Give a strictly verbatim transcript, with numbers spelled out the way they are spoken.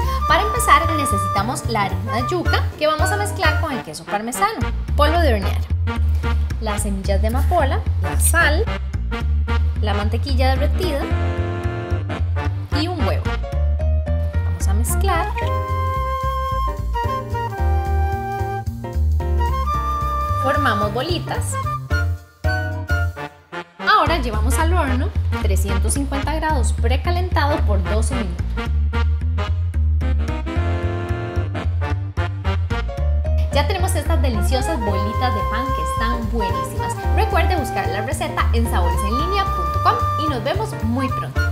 Para empezar necesitamos la harina de yuca que vamos a mezclar con el queso parmesano, polvo de hornear, las semillas de amapola, la sal, la mantequilla derretida y un huevo. Vamos a mezclar. Formamos bolitas. Ahora llevamos al horno trescientos cincuenta grados precalentado por doce minutos. Ya tenemos estas deliciosas bolitas de pan que están buenísimas. Recuerde buscar la receta en sabores en línea punto com y nos vemos muy pronto.